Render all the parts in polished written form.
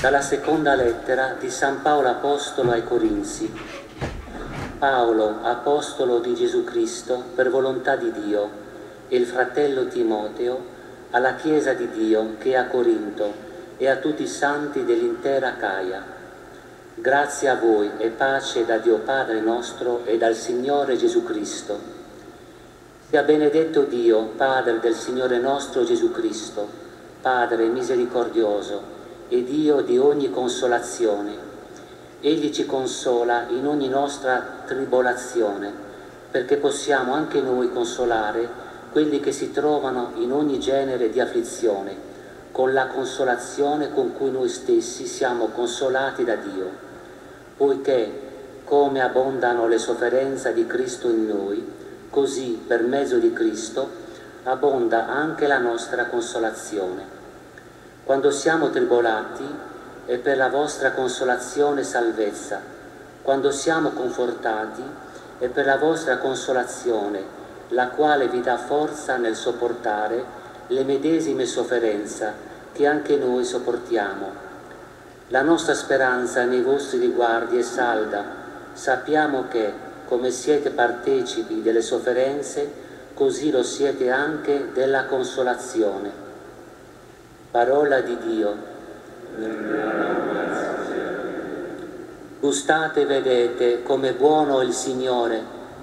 Dalla seconda lettera di San Paolo Apostolo ai Corinzi. Paolo, apostolo di Gesù Cristo, per volontà di Dio, e il fratello Timoteo, alla Chiesa di Dio che è a Corinto e a tutti i santi dell'intera Acaia. Grazie a voi e pace da Dio Padre nostro e dal Signore Gesù Cristo. Sia benedetto Dio, Padre del Signore nostro Gesù Cristo, Padre misericordioso e Dio di ogni consolazione. Egli ci consola in ogni nostra tribolazione, perché possiamo anche noi consolare quelli che si trovano in ogni genere di afflizione, con la consolazione con cui noi stessi siamo consolati da Dio, poiché, come abbondano le sofferenze di Cristo in noi, così per mezzo di Cristo abbonda anche la nostra consolazione. Quando siamo tribolati è per la vostra consolazione e salvezza, quando siamo confortati è per la vostra consolazione, la quale vi dà forza nel sopportare le medesime sofferenze che anche noi sopportiamo. La nostra speranza nei vostri riguardi è salda. Sappiamo che, come siete partecipi delle sofferenze, così lo siete anche della consolazione. Parola di Dio. Gustate e vedete come buono è il Signore.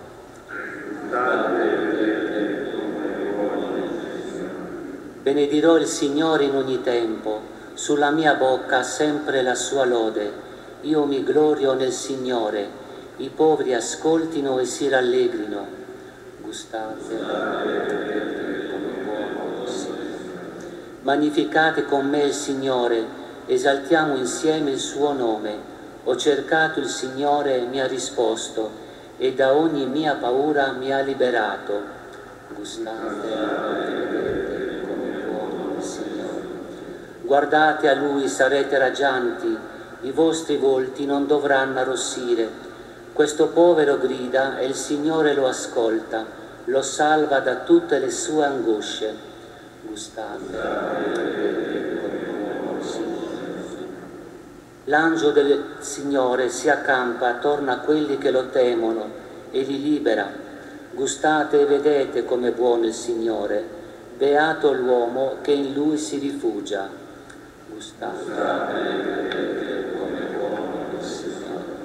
Benedirò il Signore in ogni tempo, sulla mia bocca sempre la sua lode. Io mi glorio nel Signore, i poveri ascoltino e si rallegrino. Gustate e vedete come buono è il Signore. Magnificate con me il Signore, esaltiamo insieme il suo nome. Ho cercato il Signore e mi ha risposto, e da ogni mia paura mi ha liberato. Gustate e vedete come buono è il Signore. Guardate a Lui, sarete raggianti, i vostri volti non dovranno arrossire. Questo povero grida e il Signore lo ascolta, lo salva da tutte le sue angosce. Gustate. L'angelo del Signore si accampa attorno a quelli che lo temono e li libera. Gustate e vedete come buono il Signore. Beato l'uomo che in lui si rifugia. Gustate e vedete come buono il Signore.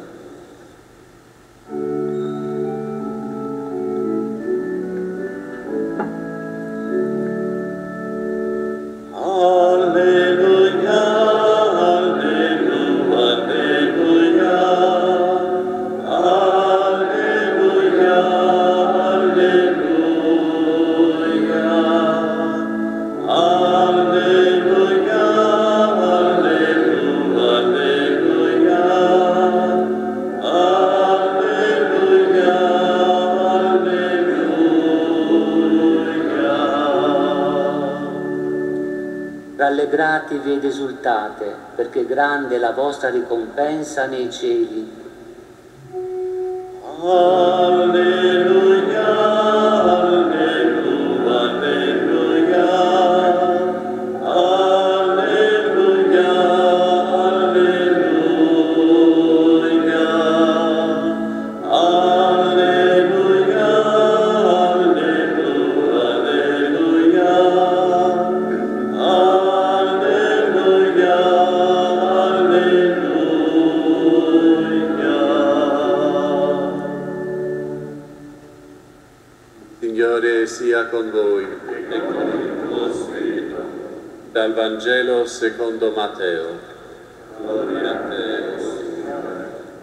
Rallegratevi ed esultate, perché grande è la vostra ricompensa nei cieli. Alleluia, alleluia, alleluia, alleluia, alleluia, alleluia, Signore sia con voi. e con il tuo spirito. Dal Vangelo secondo Matteo. Gloria a te, Signore.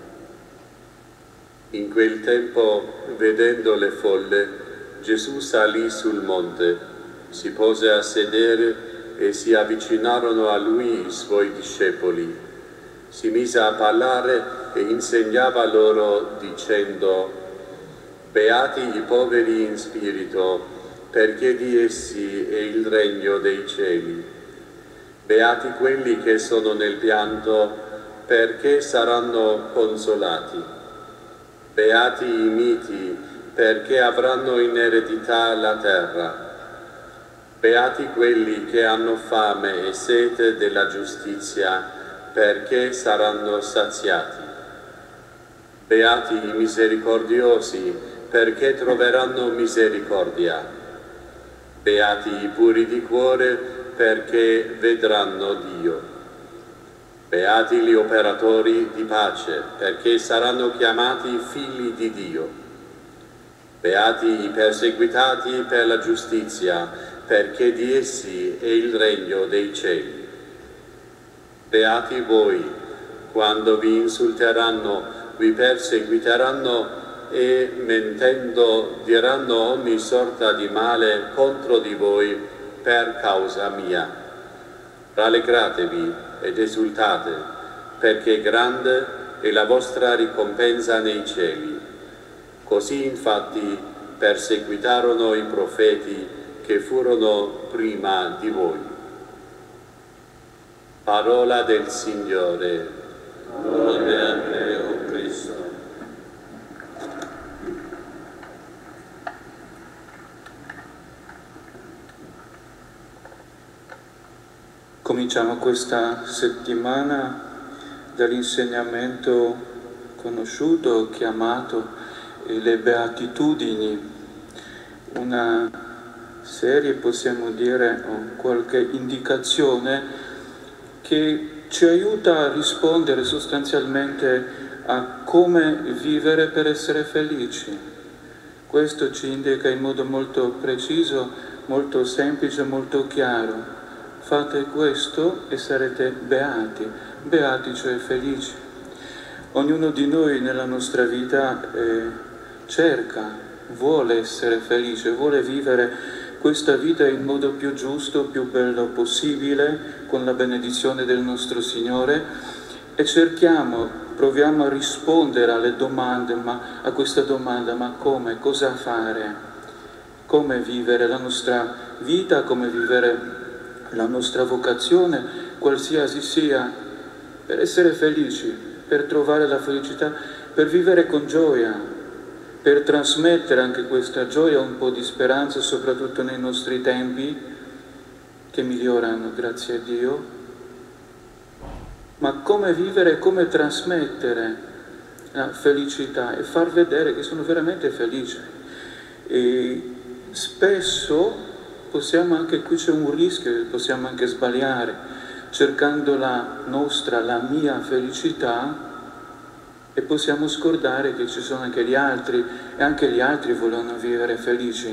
In quel tempo, vedendo le folle, Gesù salì sul monte, si pose a sedere e si avvicinarono a lui i suoi discepoli. Si mise a parlare e insegnava loro dicendo: Beati i poveri in spirito, perché di essi è il regno dei cieli. Beati quelli che sono nel pianto, perché saranno consolati. Beati i miti, perché avranno in eredità la terra. Beati quelli che hanno fame e sete della giustizia, perché saranno saziati. Beati i misericordiosi, perché troveranno misericordia. Beati i puri di cuore, perché vedranno Dio. Beati gli operatori di pace, perché saranno chiamati figli di Dio. Beati i perseguitati per la giustizia, perché di essi è il regno dei cieli. Beati voi, quando vi insulteranno, vi perseguiteranno e mentendo diranno ogni sorta di male contro di voi per causa mia. Rallegratevi ed esultate, perché grande è la vostra ricompensa nei cieli. Così infatti perseguitarono i profeti che furono prima di voi. Parola del Signore. Lode a te, o Cristo. Cominciamo questa settimana dall'insegnamento conosciuto, chiamato le Beatitudini, una serie, possiamo dire, o qualche indicazione che ci aiuta a rispondere sostanzialmente a come vivere per essere felici. Questo ci indica in modo molto preciso, molto semplice, molto chiaro. Fate questo e sarete beati, beati cioè felici. Ognuno di noi nella nostra vita cerca, vuole essere felice, vuole vivere questa vita in modo più giusto, più bello possibile, con la benedizione del nostro Signore, e proviamo a rispondere alle domande, a questa domanda, ma come, cosa fare, come vivere la nostra vita, come vivere la nostra vocazione, qualsiasi sia, per essere felici, per trovare la felicità, per vivere con gioia, per trasmettere anche questa gioia, un po' di speranza, soprattutto nei nostri tempi, che migliorano, grazie a Dio. Ma come vivere, come trasmettere la felicità e far vedere che sono veramente felice. E spesso possiamo anche, qui c'è un rischio, possiamo anche sbagliare, cercando la mia felicità, e possiamo scordare che ci sono anche gli altri, e anche gli altri vogliono vivere felici.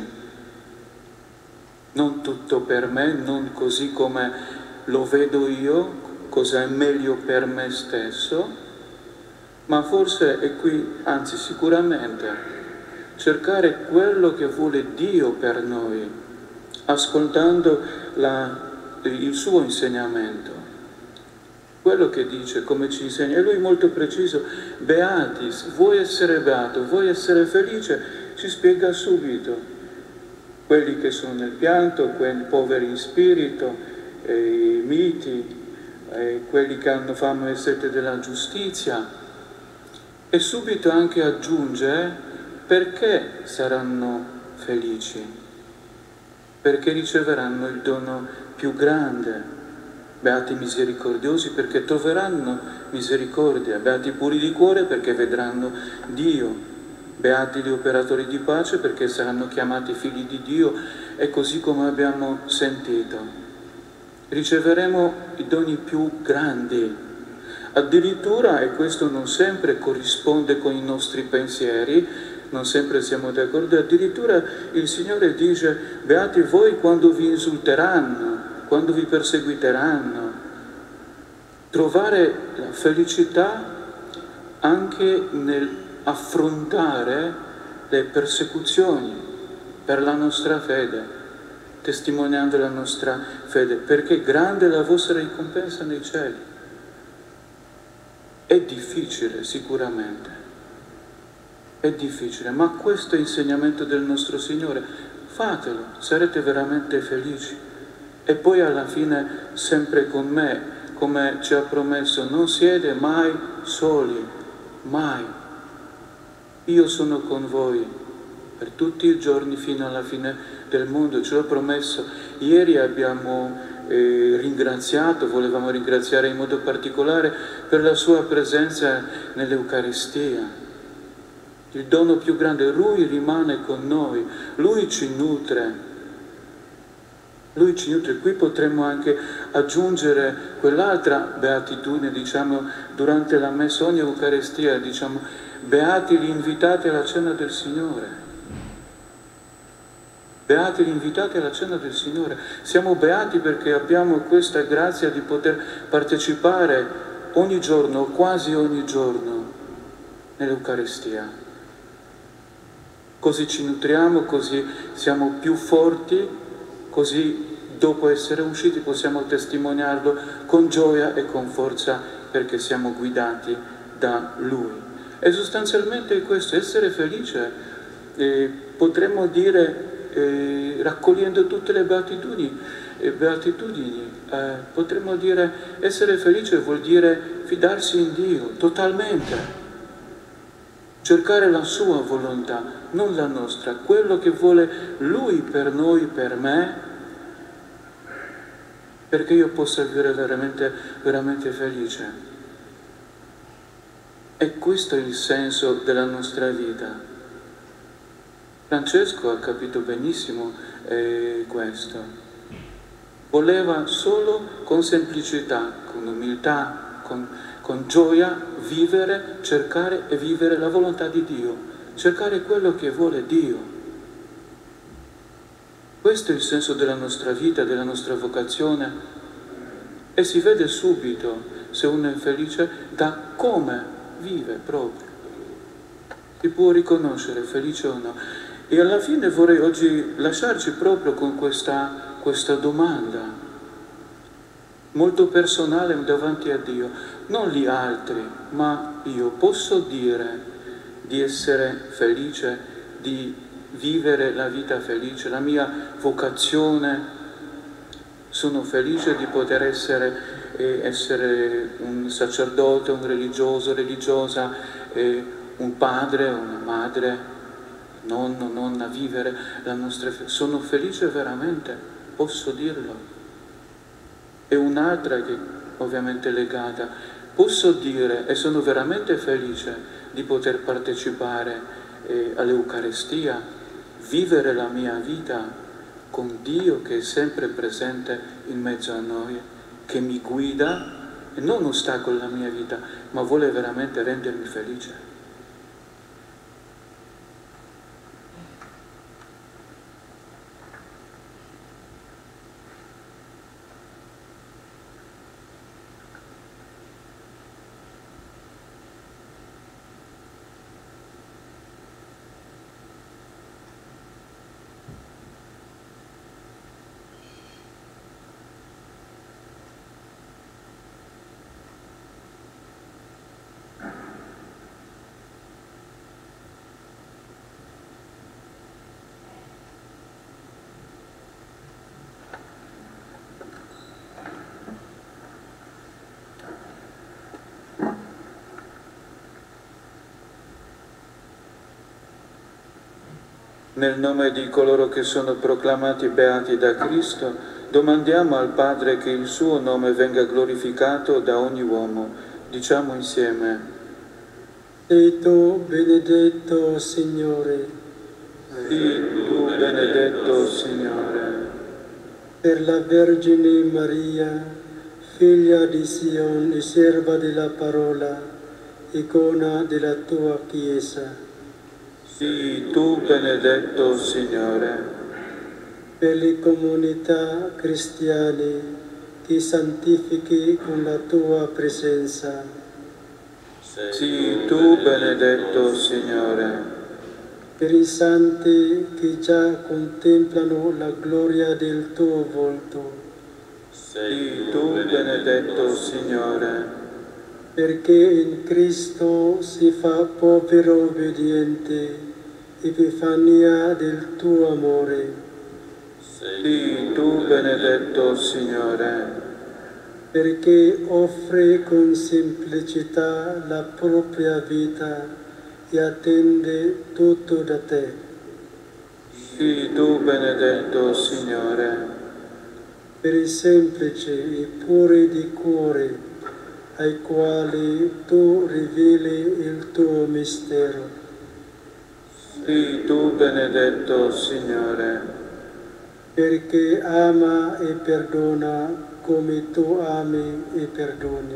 Non tutto per me, non così come lo vedo io, cosa è meglio per me stesso, ma forse è qui, anzi sicuramente, cercare quello che vuole Dio per noi, ascoltando il suo insegnamento. Quello che dice, come ci insegna, e lui molto preciso, beati, vuoi essere beato, vuoi essere felice, ci spiega subito. Quelli che sono nel pianto, quelli poveri in spirito, i miti, quelli che hanno fame e sete della giustizia, e subito anche aggiunge perché saranno felici, perché riceveranno il dono più grande. Beati misericordiosi perché troveranno misericordia, beati puri di cuore perché vedranno Dio, beati gli operatori di pace perché saranno chiamati figli di Dio, e così come abbiamo sentito. Riceveremo i doni più grandi, addirittura, e questo non sempre corrisponde con i nostri pensieri, non sempre siamo d'accordo, addirittura il Signore dice: beati voi quando vi insulteranno, quando vi perseguiteranno. Trovare la felicità anche nell'affrontare le persecuzioni per la nostra fede, testimoniando la nostra fede, perché grande è la vostra ricompensa nei cieli. È difficile, sicuramente, è difficile, ma questo è l'insegnamento del nostro Signore. Fatelo, sarete veramente felici. E poi alla fine sempre con me, come ci ha promesso, non siete mai soli, mai. Io sono con voi per tutti i giorni fino alla fine del mondo, ce l'ho promesso. Ieri abbiamo ringraziato, volevamo ringraziare in modo particolare per la sua presenza nell'Eucaristia. Il dono più grande, Lui rimane con noi, Lui ci nutre. Lui ci nutre. Qui potremmo anche aggiungere quell'altra beatitudine, diciamo, durante la messa, ogni Eucaristia, diciamo, beati gli invitati alla cena del Signore. Beati gli invitati alla cena del Signore. Siamo beati perché abbiamo questa grazia di poter partecipare ogni giorno, quasi ogni giorno, nell'Eucaristia. Così ci nutriamo, così siamo più forti, così dopo essere usciti possiamo testimoniarlo con gioia e con forza perché siamo guidati da Lui. E sostanzialmente questo, essere felice, potremmo dire, raccogliendo tutte le beatitudini, potremmo dire essere felice vuol dire fidarsi in Dio totalmente, cercare la sua volontà, non la nostra, quello che vuole Lui per noi, per me, perché io possa vivere veramente, veramente felice. E questo è il senso della nostra vita. Francesco ha capito benissimo questo. Voleva solo con semplicità, con umiltà, con gioia vivere, cercare e vivere la volontà di Dio, cercare quello che vuole Dio. Questo è il senso della nostra vita, della nostra vocazione, e si vede subito se uno è felice da come vive proprio. Si può riconoscere felice o no. E alla fine vorrei oggi lasciarci proprio con questa domanda molto personale davanti a Dio. Non gli altri, ma io posso dire di essere felice, di vivere la vita felice, la mia vocazione. Sono felice di poter essere un sacerdote, un religioso, religiosa, un padre, una madre, nonno, nonna, vivere la nostra fede. Sono felice veramente, posso dirlo. E un'altra che ovviamente è legata, posso dire e sono veramente felice di poter partecipare all'Eucaristia, vivere la mia vita con Dio che è sempre presente in mezzo a noi, che mi guida e non ostacola la mia vita, ma vuole veramente rendermi felice. Nel nome di coloro che sono proclamati beati da Cristo, domandiamo al Padre che il suo nome venga glorificato da ogni uomo. Diciamo insieme: Sei tu benedetto, Signore. Sii tu benedetto, Signore. Per la Vergine Maria, figlia di Sion e serva della parola, icona della tua Chiesa. Sii tu benedetto, Signore. Per le comunità cristiane che santifichi con la tua presenza. Sii tu benedetto, Signore. Per i santi che già contemplano la gloria del tuo volto. Sii tu benedetto, Signore. Perché in Cristo si fa povero obbediente, epifania del tuo amore. Sii tu benedetto, Signore. Perché offre con semplicità la propria vita e attende tutto da te. Sii tu benedetto, Signore. per i semplici e puri di cuore, ai quali tu riveli il tuo mistero. Sii tu benedetto, Signore, perché ama e perdona come tu ami e perdoni.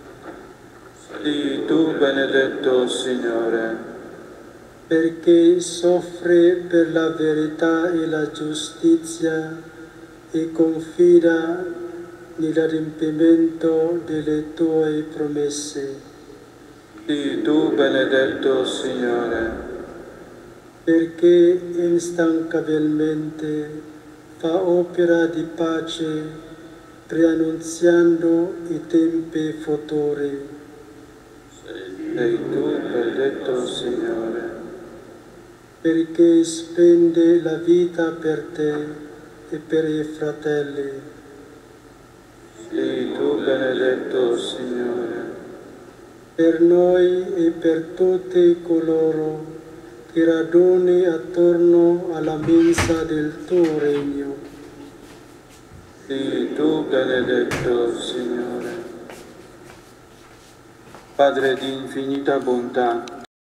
Sii tu benedetto, Signore, perché soffre per la verità e la giustizia e confida nell'adempimento delle tue promesse. Sii tu benedetto, Signore, perché instancabilmente fa opera di pace, preannunziando i tempi futuri. Sei tu benedetto, Signore, perché spende la vita per te e per i fratelli. Sii tu benedetto, Signore, per noi e per tutti coloro che raduni attorno alla mensa del tuo regno. Sii tu benedetto, Signore. Padre di infinita bontà,